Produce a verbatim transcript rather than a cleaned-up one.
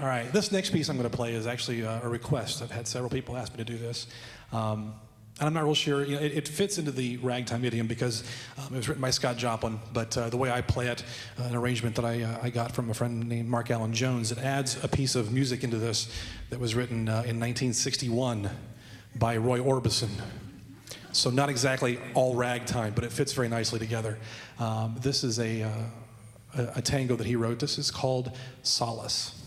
All right, this next piece I'm going to play is actually uh, a request. I've had several people ask me to do this. Um, and I'm not real sure, you know, it, it fits into the ragtime idiom because um, it was written by Scott Joplin, but uh, the way I play it, uh, an arrangement that I, uh, I got from a friend named Mark Allen Jones, it adds a piece of music into this that was written uh, in nineteen sixty-one by Roy Orbison. So not exactly all ragtime, but it fits very nicely together. Um, this is a, uh, a, a tango that he wrote. This is called Solace.